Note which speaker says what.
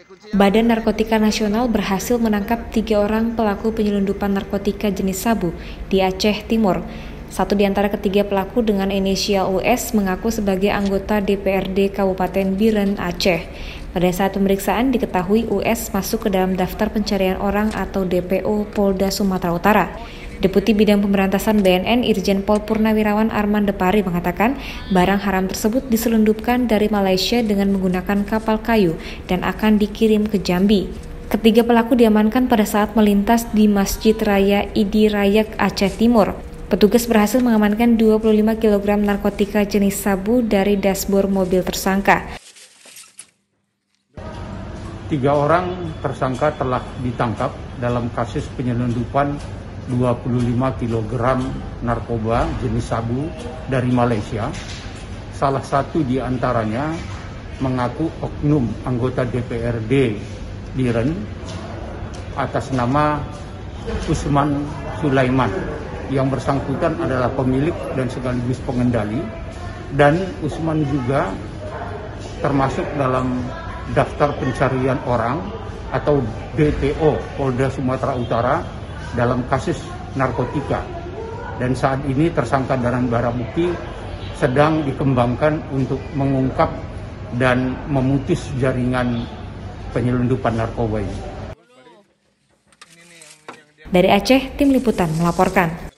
Speaker 1: Badan Narkotika Nasional berhasil menangkap 3 orang pelaku penyelundupan narkotika jenis sabu di Aceh Timur. Satu di antara ketiga pelaku dengan inisial US mengaku sebagai anggota DPRD Kabupaten Biren, Aceh. Pada saat pemeriksaan diketahui US masuk ke dalam daftar pencarian orang atau DPO Polda Sumatera Utara. Deputi Bidang Pemberantasan BNN Irjen Pol Purnawirawan Arman Depari mengatakan barang haram tersebut diselundupkan dari Malaysia dengan menggunakan kapal kayu dan akan dikirim ke Jambi. Ketiga pelaku diamankan pada saat melintas di Masjid Raya Idi Rayak, Aceh Timur. Petugas berhasil mengamankan 25 kg narkotika jenis sabu dari dashboard mobil tersangka.
Speaker 2: 3 orang tersangka telah ditangkap dalam kasus penyelundupan 25 kg narkoba jenis sabu dari Malaysia. Salah satu di antaranya mengaku oknum anggota DPRD Biren atas nama Usman Sulaiman. Yang bersangkutan adalah pemilik dan sekaligus pengendali, dan Usman juga termasuk dalam daftar pencarian orang atau DPO Polda Sumatera Utara dalam kasus narkotika, dan saat ini tersangka dan barang bukti sedang dikembangkan untuk mengungkap dan memutus jaringan penyelundupan narkoba ini.
Speaker 1: Dari Aceh, Tim Liputan melaporkan.